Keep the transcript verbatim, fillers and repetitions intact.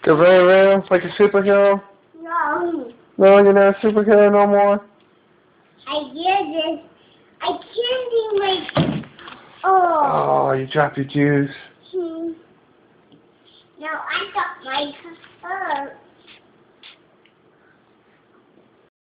Go very around like a superhero? No. No, you're not a superhero no more? I did this. I can't even like. Oh. Oh, you dropped your juice. Hmm. No, I got my hurt.